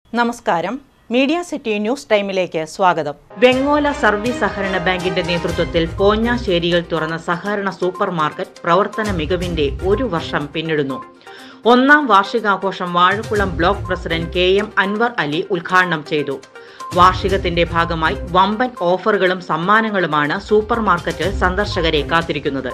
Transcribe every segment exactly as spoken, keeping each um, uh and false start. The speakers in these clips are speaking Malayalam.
നമസ്കാരം. മീഡിയ സിറ്റി ന്യൂസ് ടൈമിലേക്ക് സ്വാഗതം. വെങ്ങോല സർവീസ് സഹകരണ ബാങ്കിന്റെ നേതൃത്വത്തിൽ പോഞ്ഞാശ്ശേരിയിൽ തുറന്ന സഹകരണ സൂപ്പർ മാർക്കറ്റ് പ്രവർത്തന മികവിന്റെ ഒരു വർഷം പിന്നിടുന്നു. ഒന്നാം വാർഷികാഘോഷം Vazhakulam block president K M Anvar Ali ഉദ്ഘാടനം ചെയ്തു. വാർഷികത്തിന്റെ ഭാഗമായി വമ്പൻ ഓഫറുകളും സമ്മാനങ്ങളുമാണ് സൂപ്പർ മാർക്കറ്റിൽ സന്ദർശകരെ കാത്തിരിക്കുന്നത്.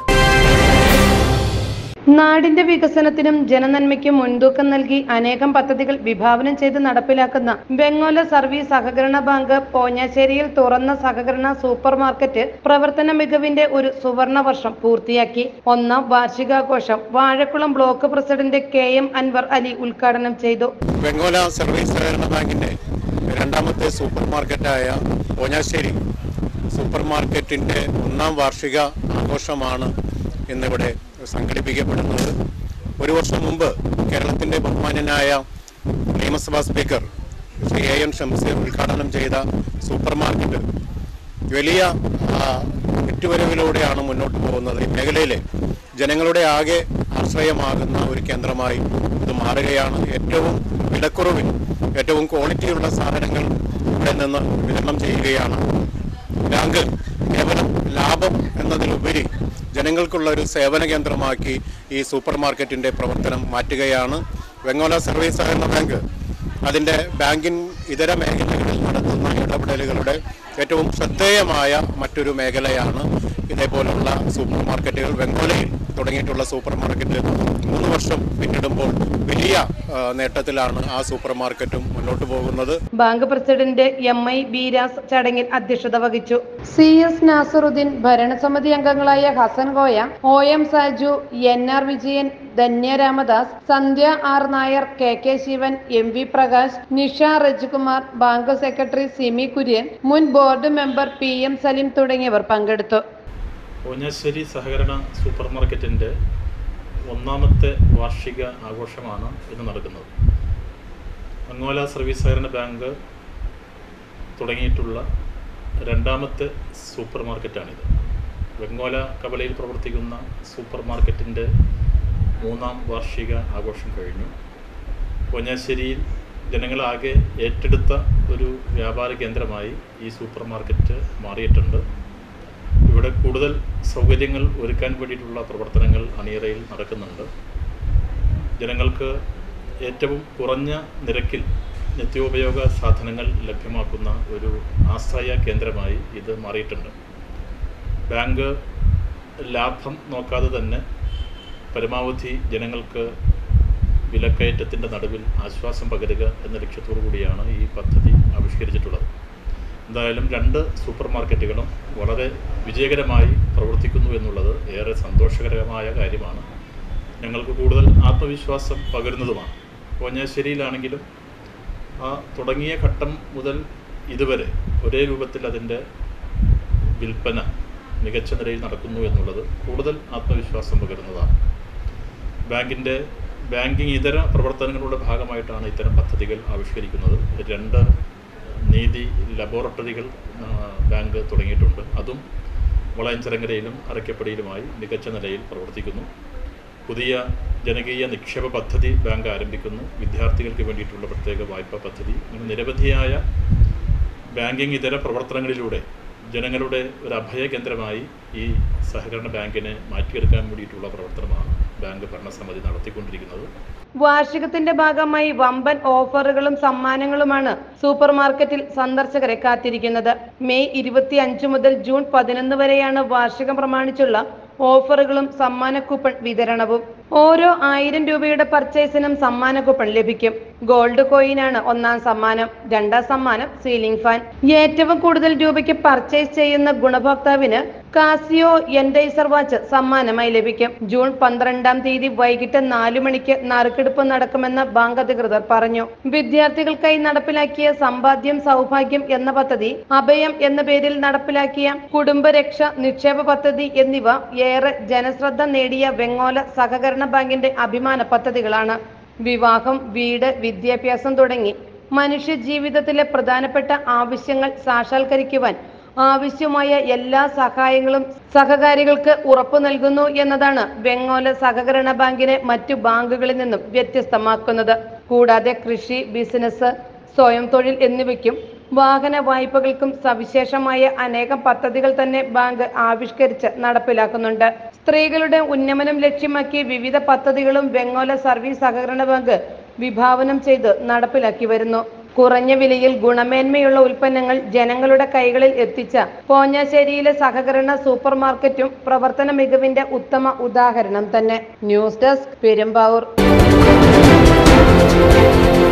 നാടിന്റെ വികസനത്തിനും ജനനന്മയ്ക്കും മുൻതൂക്കം നൽകി അനേകം പദ്ധതികൾ വിഭാവനം ചെയ്ത് നടപ്പിലാക്കുന്ന വെങ്ങോല സർവീസ് സഹകരണ ബാങ്ക് പോഞ്ഞാശ്ശേരിയിൽ തുറന്ന സഹകരണ സൂപ്പർ മാർക്കറ്റ് പ്രവർത്തന മികവിന്റെ ഒരു സുവർണ വർഷം പൂർത്തിയാക്കി. ഒന്നാം വാർഷികാഘോഷം Vazhakulam block president K M Anvar Ali ഉദ്ഘാടനം ചെയ്തു. വെങ്ങോല സർവീസ് സഹകരണ ബാങ്കിന്റെ രണ്ടാമത്തെ സൂപ്പർ മാർക്കറ്റായ പോഞ്ഞാശ്ശേരി സൂപ്പർ മാർക്കറ്റിന്റെ ഒന്നാം വാർഷിക ആഘോഷമാണ് ഇന്നിവിടെ സംഘടിപ്പിക്കപ്പെടുന്നത്. ഒരു വർഷം മുമ്പ് കേരളത്തിന്റെ ബഹുമാന്യനായ നിയമസഭാ speaker Shri A N Shamseer ഉദ്ഘാടനം ചെയ്ത സൂപ്പർ മാർക്കറ്റ് വലിയ വിറ്റുവരവിലൂടെയാണ് മുന്നോട്ട് പോകുന്നത്. ഈ മേഖലയിലെ ജനങ്ങളുടെ ആകെ ആശ്രയമാകുന്ന ഒരു കേന്ദ്രമായി ഇത് മാറുകയാണ്. ഏറ്റവും വിലക്കുറവിൽ ഏറ്റവും ക്വാളിറ്റിയുള്ള സാധനങ്ങൾ ഇവിടെ നിന്ന് വിതരണം ചെയ്യുകയാണ്. ബാങ്ക് കേവലം ലാഭം എന്നതിലുപരി ജനങ്ങൾക്കുള്ള ഒരു സേവന കേന്ദ്രമാക്കി ഈ സൂപ്പർ മാർക്കറ്റിൻ്റെ പ്രവർത്തനം മാറ്റുകയാണ്. വെങ്ങോല സർവീസ് സഹകരണ ബാങ്ക് അതിൻ്റെ ബാങ്കിൻ ഇതര മേഖലകളിൽ നടത്തുന്ന ഇടപെടലുകളുടെ ഏറ്റവും ശ്രദ്ധേയമായ മറ്റൊരു മേഖലയാണ് ഇതേപോലുള്ള സൂപ്പർ മാർക്കറ്റുകൾ. വെങ്ങോലയിൽ തുടങ്ങിയിട്ടുള്ള സൂപ്പർ മാർക്കറ്റ് മൂന്ന് വർഷം പിന്നിടുമ്പോൾ വലിയ നേട്ടത്തിലാണ് ആ സൂപ്പർ മാർക്കറ്റും മുന്നോട്ട് പോകുന്നത്. Bank president M I Beeras ചടങ്ങിൽ അധ്യക്ഷത വഹിച്ചു. സി എസ് നാസറുദ്ദീൻ, ഭരണസമിതി അംഗങ്ങളായ Hasan Koya, O M Saju, N R Vijayan, Dhanya Ramadas, Sandhya R Nair, K K Shivan, M V Prakash, Nisha Rajkumar, bank secretary Simi Kurian, മുൻ board member P M Saleem തുടങ്ങിയവർ പങ്കെടുത്തു. പോഞ്ഞാശ്ശേരി സഹകരണ സൂപ്പർ മാർക്കറ്റിൻ്റെ ഒന്നാമത്തെ വാർഷിക ആഘോഷമാണ് ഇന്ന് നടക്കുന്നത്. വെങ്ങോല സർവീസ് സഹകരണ ബാങ്ക് തുടങ്ങിയിട്ടുള്ള രണ്ടാമത്തെ സൂപ്പർ മാർക്കറ്റാണിത്. വെങ്ങോല കവലയിൽ പ്രവർത്തിക്കുന്ന സൂപ്പർ മാർക്കറ്റിൻ്റെ മൂന്നാം വാർഷിക ആഘോഷം കഴിഞ്ഞു. പോഞ്ഞാശ്ശേരിയിൽ ജനങ്ങളാകെ ഏറ്റെടുത്ത ഒരു വ്യാപാര കേന്ദ്രമായി ഈ സൂപ്പർ മാർക്കറ്റ് മാറിയിട്ടുണ്ട്. ഇവിടെ കൂടുതൽ സൗകര്യങ്ങൾ ഒരുക്കാൻ വേണ്ടിയിട്ടുള്ള പ്രവർത്തനങ്ങൾ അണിയറയിൽ നടക്കുന്നുണ്ട്. ജനങ്ങൾക്ക് ഏറ്റവും കുറഞ്ഞ നിരക്കിൽ നിത്യോപയോഗ സാധനങ്ങൾ ലഭ്യമാക്കുന്ന ഒരു ആശ്രയ കേന്ദ്രമായി ഇത് മാറിയിട്ടുണ്ട്. ബാങ്ക് ലാഭം നോക്കാതെ തന്നെ പരമാവധി ജനങ്ങൾക്ക് വിലക്കയറ്റത്തിൻ്റെ നടുവിൽ ആശ്വാസം പകരുക എന്ന ലക്ഷ്യത്തോടു കൂടിയാണ് ഈ പദ്ധതി ആവിഷ്കരിച്ചിട്ടുള്ളത്. എന്തായാലും രണ്ട് സൂപ്പർ മാർക്കറ്റുകളും വളരെ വിജയകരമായി പ്രവർത്തിക്കുന്നു എന്നുള്ളത് ഏറെ സന്തോഷകരമായ കാര്യമാണ്. ഞങ്ങൾക്ക് കൂടുതൽ ആത്മവിശ്വാസം പകരുന്നതുമാണ്. പോഞ്ഞാശ്ശേരിയിലാണെങ്കിലും ആ തുടങ്ങിയ ഘട്ടം മുതൽ ഇതുവരെ ഒരേ രൂപത്തിൽ അതിൻ്റെ വിൽപ്പന മികച്ച നിലയിൽ നടക്കുന്നു എന്നുള്ളത് കൂടുതൽ ആത്മവിശ്വാസം പകരുന്നതാണ്. ബാങ്കിൻ്റെ ബാങ്കിങ് ഇതര പ്രവർത്തനങ്ങളുടെ ഭാഗമായിട്ടാണ് ഇത്തരം പദ്ധതികൾ ആവിഷ്കരിക്കുന്നത്. രണ്ട് നീതി ലബോറട്ടറികൾ ബാങ്ക് തുടങ്ങിയിട്ടുണ്ട്. അതും വളയഞ്ചരങ്ങരയിലും അറക്കപ്പടിയിലുമായി മികച്ച നിലയിൽ പ്രവർത്തിക്കുന്നു. പുതിയ ജനകീയ നിക്ഷേപ പദ്ധതി ബാങ്ക് ആരംഭിക്കുന്നു. വിദ്യാർത്ഥികൾക്ക് വേണ്ടിയിട്ടുള്ള പ്രത്യേക വായ്പാ പദ്ധതി. അങ്ങനെ നിരവധിയായ ബാങ്കിങ് ഇതര പ്രവർത്തനങ്ങളിലൂടെ ജനങ്ങളുടെ ഒരു അഭയ കേന്ദ്രമായി ഈ സഹകരണ ബാങ്കിനെ മാറ്റിയെടുക്കാൻ വേണ്ടിയിട്ടുള്ള പ്രവർത്തനമാണ് ബാങ്ക് ഭരണസമിതി നടത്തിക്കൊണ്ടിരിക്കുന്നത്. വാർഷികത്തിന്റെ ഭാഗമായി വമ്പൻ ഓഫറുകളും സമ്മാനങ്ങളുമാണ് സൂപ്പർ മാർക്കറ്റിൽ സന്ദർശകരെ കാത്തിരിക്കുന്നത്. മെയ് ഇരുപത്തി അഞ്ച് മുതൽ ജൂൺ പതിനൊന്ന് വരെയാണ് വാർഷികം പ്രമാണിച്ചുള്ള ഓഫറുകളും സമ്മാന കൂപ്പൺ വിതരണവും. ഓരോ ആയിരം രൂപയുടെ പർച്ചേസിനും സമ്മാന കൂപ്പൺ ലഭിക്കും. ഗോൾഡ് കോയിനാണ് ഒന്നാം സമ്മാനം. രണ്ടാം സമ്മാനം സീലിംഗ് ഫാൻ. ഏറ്റവും കൂടുതൽ രൂപയ്ക്ക് പർച്ചേസ് ചെയ്യുന്ന ഗുണഭോക്താവിന് കാസിയോ എൻഡൈസർ വാച്ച് സമ്മാനമായി ലഭിക്കും. ജൂൺ പന്ത്രണ്ടാം തീയതി വൈകിട്ട് നാലു മണിക്ക് നറുക്കെടുപ്പ് നടക്കുമെന്ന് ബാങ്ക് അധികൃതർ പറഞ്ഞു. വിദ്യാർത്ഥികൾക്കായി നടപ്പിലാക്കിയ സമ്പാദ്യം സൗഭാഗ്യം എന്ന പദ്ധതി, അഭയം എന്ന പേരിൽ നടപ്പിലാക്കിയ കുടുംബരക്ഷ നിക്ഷേപ പദ്ധതി എന്നിവ ഏറെ ജനശ്രദ്ധ നേടിയ വെങ്ങോല സഹകരണ ബാങ്കിന്റെ അഭിമാന പദ്ധതികളാണ്. വിവാഹം, വീട്, വിദ്യാഭ്യാസം തുടങ്ങി മനുഷ്യ ജീവിതത്തിലെ പ്രധാനപ്പെട്ട ആവശ്യങ്ങൾ സാക്ഷാത്കരിക്കുവാൻ ആവശ്യമായ എല്ലാ സഹായങ്ങളും സഹകാരികൾക്ക് ഉറപ്പു നൽകുന്നു എന്നതാണ് വെങ്ങോല സഹകരണ ബാങ്കിനെ മറ്റു ബാങ്കുകളിൽ നിന്നും വ്യത്യസ്തമാക്കുന്നത്. കൂടാതെ കൃഷി, ബിസിനസ്, സ്വയം തൊഴിൽ എന്നിവയ്ക്കും വാഹന വായ്പകൾക്കും സവിശേഷമായ അനേകം പദ്ധതികൾ തന്നെ ബാങ്ക് ആവിഷ്കരിച്ച് നടപ്പിലാക്കുന്നുണ്ട്. സ്ത്രീകളുടെ ഉന്നമനം ലക്ഷ്യമാക്കി വിവിധ പദ്ധതികളും വെങ്ങോല സർവീസ് സഹകരണ ബാങ്ക് വിഭാവനം ചെയ്ത് നടപ്പിലാക്കി വരുന്നു. കുറഞ്ഞ വിലയിൽ ഗുണമേന്മയുള്ള ഉൽപ്പന്നങ്ങൾ ജനങ്ങളുടെ കൈകളിൽ എത്തിച്ച പോഞ്ഞാശ്ശേരിയിലെ സഹകരണ സൂപ്പർ മാർക്കറ്റും പ്രവർത്തന മികവിന്റെ ഉത്തമ ഉദാഹരണം തന്നെ. News desk Perumbavoor.